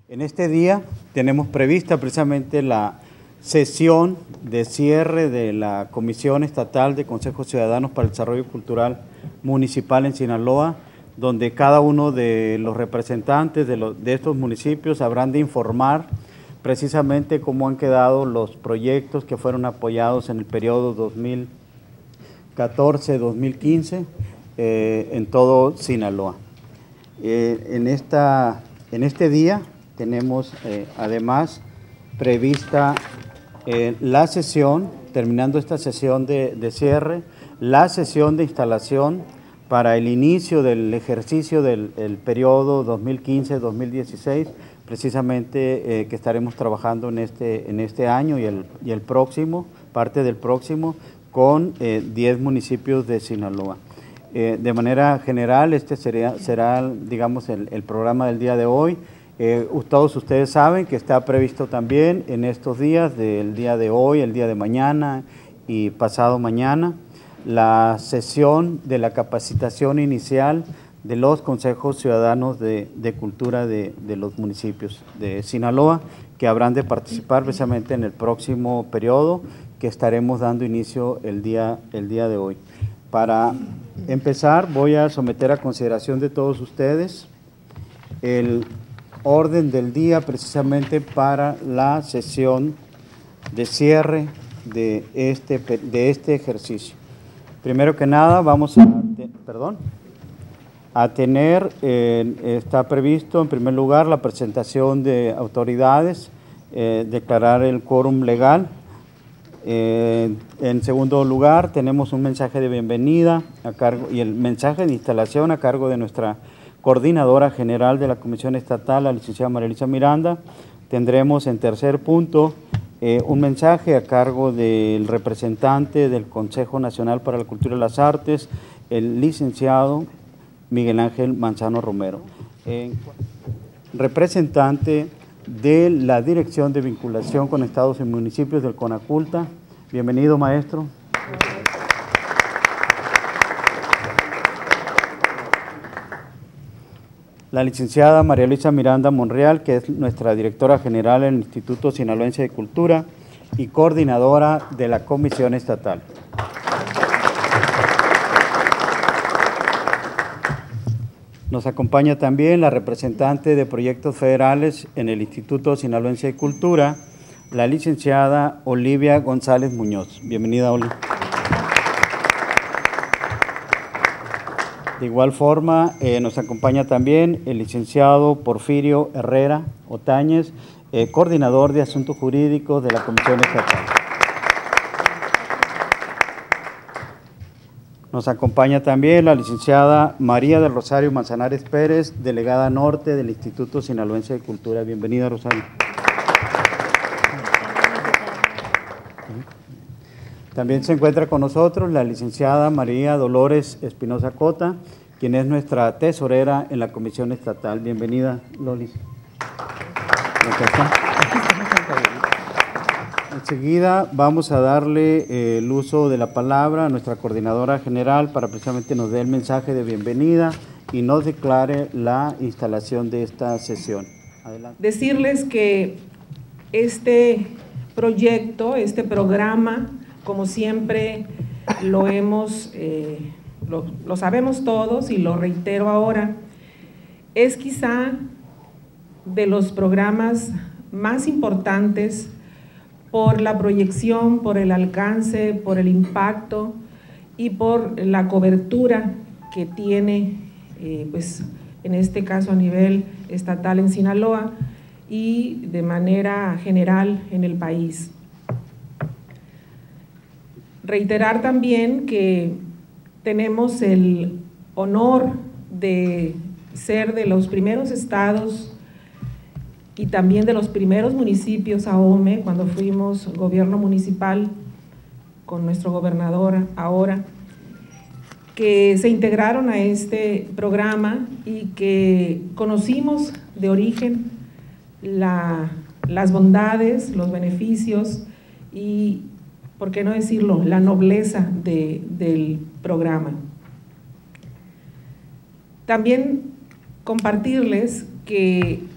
En este día tenemos prevista precisamente la sesión de cierre de la Comisión Estatal de Consejos Ciudadanos para el Desarrollo Cultural Municipal en Sinaloa, donde cada uno de los representantes de estos municipios habrán de informar precisamente cómo han quedado los proyectos que fueron apoyados en el periodo 2014-2015 en todo Sinaloa. En este día tenemos además prevista la sesión, terminando esta sesión de cierre, la sesión de instalación para el inicio del ejercicio del periodo 2015-2016, precisamente que estaremos trabajando en este año y el próximo, parte del próximo, con 10 municipios de Sinaloa. De manera general, este será digamos, el programa del día de hoy. Todos ustedes saben que está previsto también en estos días, del día de hoy, el día de mañana y pasado mañana, la sesión de la capacitación inicial de los consejos ciudadanos de cultura de los municipios de Sinaloa, que habrán de participar precisamente en el próximo periodo que estaremos dando inicio el día de hoy. Para empezar, voy a someter a consideración de todos ustedes el orden del día precisamente para la sesión de cierre de este ejercicio. Primero que nada vamos a tener, está previsto en primer lugar la presentación de autoridades, declarar el quórum legal. En segundo lugar tenemos un mensaje de bienvenida a cargo y el mensaje de instalación a cargo de nuestra coordinadora general de la Comisión Estatal, la licenciada María Luisa Miranda. Tendremos en tercer punto un mensaje a cargo del representante del Consejo Nacional para la Cultura y las Artes, el licenciado Miguel Ángel Manzano Romero, representante de la Dirección de Vinculación con Estados y Municipios del CONACULTA. Bienvenido, maestro. La licenciada María Luisa Miranda Monreal, que es nuestra directora general en el Instituto Sinaloense de Cultura y coordinadora de la Comisión Estatal. Nos acompaña también la representante de proyectos federales en el Instituto Sinaloense de Cultura, la licenciada Olivia González Muñoz. Bienvenida, Oli. De igual forma, nos acompaña también el licenciado Porfirio Herrera Otañez, coordinador de Asuntos Jurídicos de la Comisión Estatal. Nos acompaña también la licenciada María del Rosario Manzanares Pérez, delegada norte del Instituto Sinaloense de Cultura. Bienvenida, Rosario. También se encuentra con nosotros la licenciada María Dolores Espinosa Cota, quien es nuestra tesorera en la Comisión Estatal. Bienvenida, Lolis. Enseguida vamos a darle el uso de la palabra a nuestra coordinadora general para precisamente nos dé el mensaje de bienvenida y nos declare la instalación de esta sesión. Adelante. Decirles que este proyecto, este programa, como siempre lo sabemos todos y lo reitero ahora, es quizá de los programas más importantes por la proyección, por el alcance, por el impacto y por la cobertura que tiene, pues en este caso a nivel estatal en Sinaloa y de manera general en el país. Reiterar también que tenemos el honor de ser de los primeros estados y también de los primeros municipios AOME, cuando fuimos gobierno municipal con nuestro gobernador ahora, que se integraron a este programa y que conocimos de origen las bondades, los beneficios y, ¿por qué no decirlo?, la nobleza del programa. También compartirles que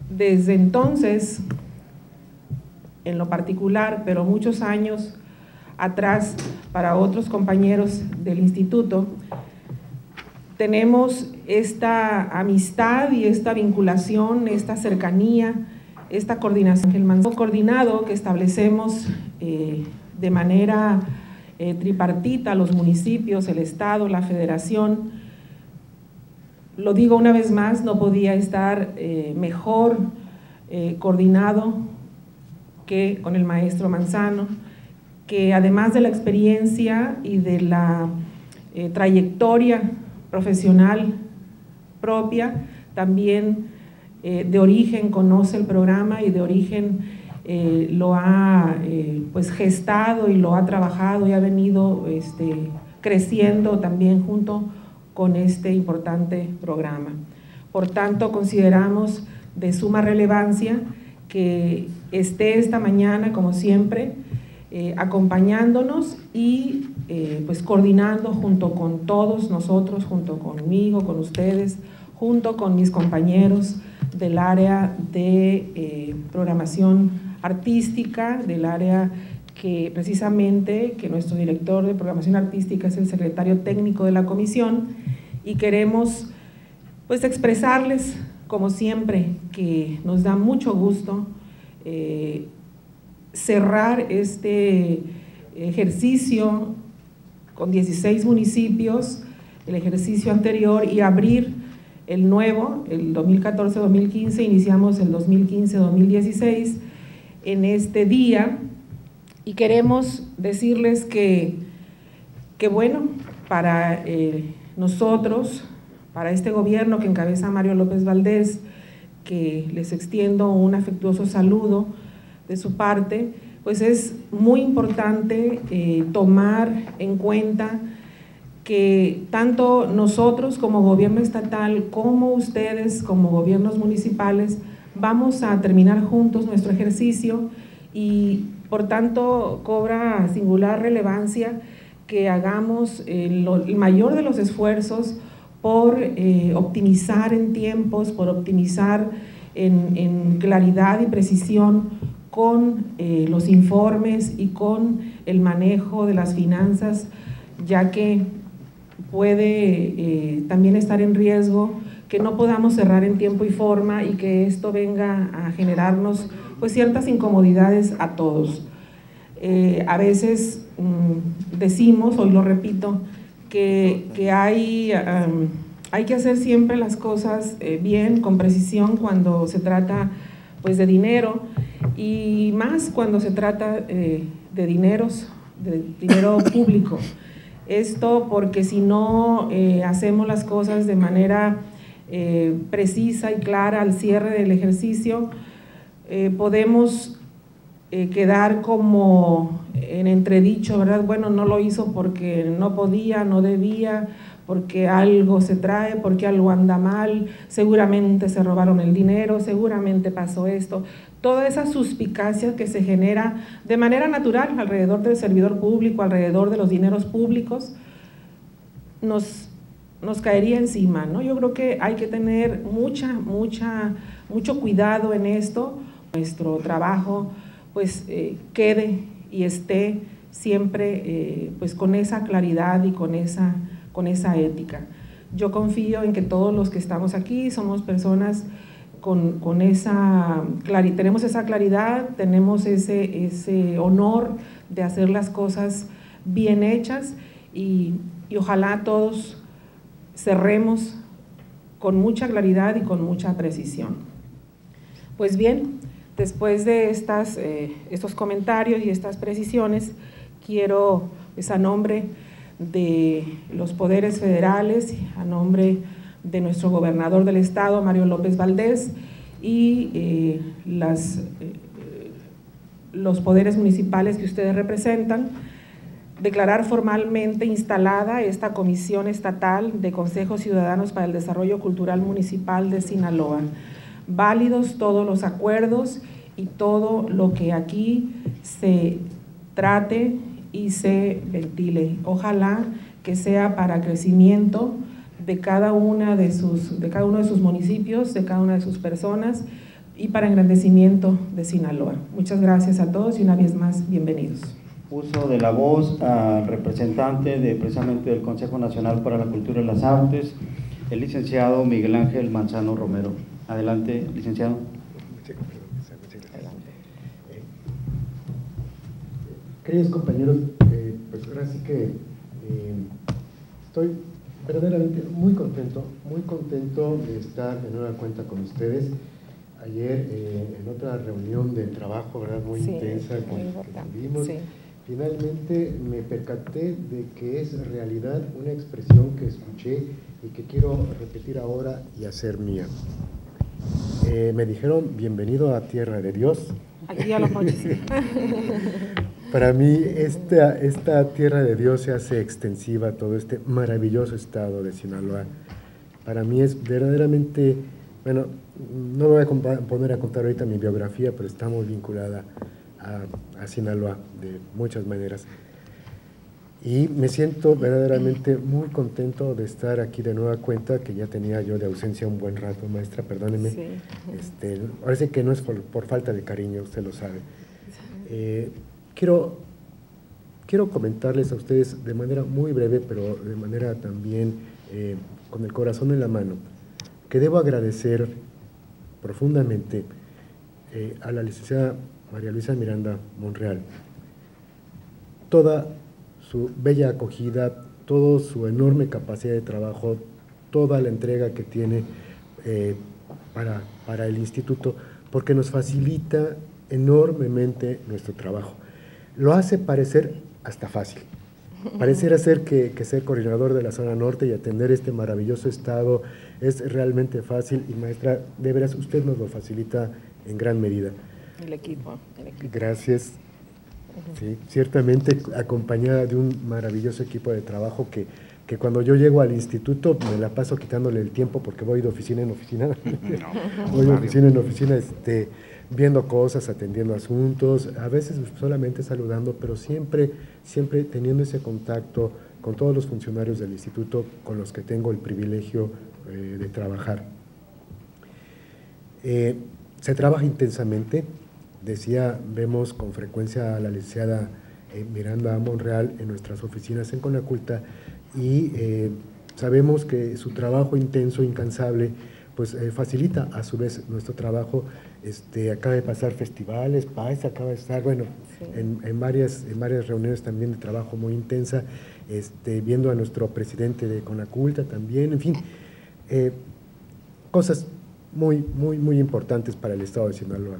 desde entonces, en lo particular, pero muchos años atrás para otros compañeros del instituto, tenemos esta amistad y esta vinculación, esta cercanía, esta coordinación. El mandato coordinado que establecemos de manera tripartita, los municipios, el Estado, la Federación, lo digo una vez más, no podía estar mejor coordinado que con el maestro Manzano, que además de la experiencia y de la trayectoria profesional propia, también de origen conoce el programa y de origen lo ha pues gestado y lo ha trabajado y ha venido creciendo también junto con este importante programa. Por tanto, consideramos de suma relevancia que esté esta mañana, como siempre, acompañándonos y pues coordinando junto con todos nosotros, junto conmigo, con ustedes, junto con mis compañeros del área de programación artística, del área que precisamente, que nuestro director de programación artística es el secretario técnico de la comisión, y queremos pues expresarles, como siempre, que nos da mucho gusto cerrar este ejercicio con 16 municipios, el ejercicio anterior, y abrir el nuevo, el 2014-2015, iniciamos el 2015-2016 en este día, y queremos decirles que bueno, para nosotros, para este gobierno que encabeza Mario López Valdés, que les extiendo un afectuoso saludo de su parte, pues es muy importante tomar en cuenta que tanto nosotros como gobierno estatal, como ustedes como gobiernos municipales, vamos a terminar juntos nuestro ejercicio, y por tanto cobra singular relevancia que hagamos el mayor de los esfuerzos por optimizar en tiempos, por optimizar en claridad y precisión con los informes y con el manejo de las finanzas, ya que puede también estar en riesgo que no podamos cerrar en tiempo y forma y que esto venga a generarnos pues ciertas incomodidades a todos. A veces decimos, hoy lo repito, que hay que hacer siempre las cosas bien, con precisión, cuando se trata pues de dinero, y más cuando se trata de dinero público. Esto porque si no hacemos las cosas de manera precisa y clara al cierre del ejercicio, podemos quedar como en entredicho, ¿verdad? Bueno, no lo hizo porque no podía, no debía, porque algo se trae, porque algo anda mal, seguramente se robaron el dinero, seguramente pasó esto. Toda esa suspicacia que se genera de manera natural alrededor del servidor público, alrededor de los dineros públicos, nos caería encima, ¿no? Yo creo que hay que tener mucho cuidado en esto. Nuestro trabajo pues quede y esté siempre pues con esa claridad y con esa ética. Yo confío en que todos los que estamos aquí somos personas con esa claridad, tenemos esa claridad, tenemos ese honor de hacer las cosas bien hechas, y ojalá todos cerremos con mucha claridad y con mucha precisión. Pues bien, después de estos comentarios y estas precisiones, quiero, pues, a nombre de los poderes federales, a nombre de nuestro gobernador del estado, Mario López Valdés, y los poderes municipales que ustedes representan, declarar formalmente instalada esta Comisión Estatal de Consejos Ciudadanos para el Desarrollo Cultural Municipal de Sinaloa. Válidos todos los acuerdos y todo lo que aquí se trate y se ventile. Ojalá que sea para crecimiento de cada uno de sus municipios, de cada una de sus personas, y para engrandecimiento de Sinaloa. Muchas gracias a todos y una vez más, bienvenidos. Uso de la voz al representante precisamente del Consejo Nacional para la Cultura y las Artes, el licenciado Miguel Ángel Manzano Romero. Adelante, licenciado. Queridos compañeros, pues ahora sí que estoy verdaderamente muy contento de estar de nueva cuenta con ustedes. Ayer en otra reunión de trabajo, ¿verdad?, muy intensa que tuvimos, finalmente me percaté de que es realidad una expresión que escuché y que quiero repetir ahora y hacer mía. Me dijeron, bienvenido a Tierra de Dios. Aquí a los mochis. Para mí esta Tierra de Dios se hace extensiva a todo este maravilloso estado de Sinaloa. Para mí es verdaderamente, bueno, no me voy a poner a contar ahorita mi biografía, pero está muy vinculada a Sinaloa de muchas maneras. Y me siento verdaderamente muy contento de estar aquí de nueva cuenta, que ya tenía yo de ausencia un buen rato, maestra, perdóneme. Sí. Ahora sí que no es por falta de cariño, usted lo sabe. Quiero comentarles a ustedes de manera muy breve, pero de manera también con el corazón en la mano, que debo agradecer profundamente a la licenciada María Luisa Miranda Monreal toda su bella acogida, toda su enorme capacidad de trabajo, toda la entrega que tiene para el instituto, porque nos facilita enormemente nuestro trabajo. Lo hace parecer hasta fácil. Pareciera ser que ser coordinador de la zona norte y atender este maravilloso estado es realmente fácil, y maestra, de veras usted nos lo facilita en gran medida. El equipo. Gracias. Sí, ciertamente acompañada de un maravilloso equipo de trabajo que cuando yo llego al instituto me la paso quitándole el tiempo porque voy de oficina en oficina. Voy de oficina en oficina viendo cosas, atendiendo asuntos, a veces solamente saludando, pero siempre teniendo ese contacto con todos los funcionarios del instituto con los que tengo el privilegio de trabajar. Se trabaja intensamente. Vemos con frecuencia a la licenciada Miranda Monreal en nuestras oficinas en Conaculta y sabemos que su trabajo intenso, incansable, pues facilita a su vez nuestro trabajo. Acaba de pasar festivales, PAES acaba de estar, bueno, sí, en varias reuniones también de trabajo muy intensa, viendo a nuestro presidente de Conaculta también, en fin, cosas muy importantes para el estado de Sinaloa.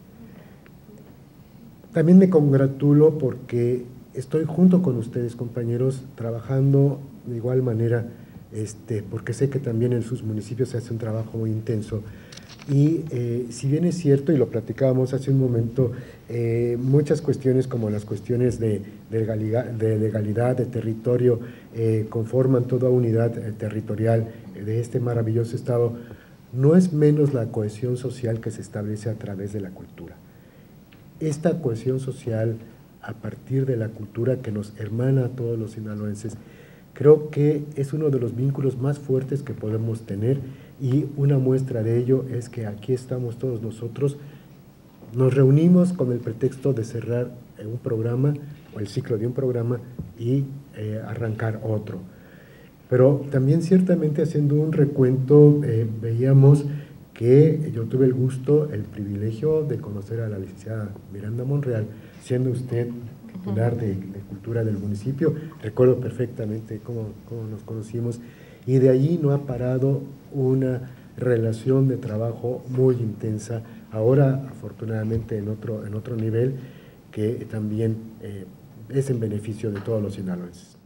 También me congratulo porque estoy junto con ustedes, compañeros, trabajando de igual manera, porque sé que también en sus municipios se hace un trabajo muy intenso. Y si bien es cierto, y lo platicábamos hace un momento, muchas cuestiones como las cuestiones de legalidad, de territorio, conforman toda unidad territorial de este maravilloso estado, no es menos la cohesión social que se establece a través de la cultura. Esta cohesión social a partir de la cultura que nos hermana a todos los sinaloenses, creo que es uno de los vínculos más fuertes que podemos tener, y una muestra de ello es que aquí estamos todos nosotros, nos reunimos con el pretexto de cerrar un programa o el ciclo de un programa y arrancar otro. Pero también ciertamente haciendo un recuento veíamos que yo tuve el gusto, el privilegio de conocer a la licenciada Miranda Monreal, siendo usted titular de Cultura del municipio. Recuerdo perfectamente cómo nos conocimos, y de allí no ha parado una relación de trabajo muy intensa, ahora afortunadamente en otro nivel, que también es en beneficio de todos los sinaloenses.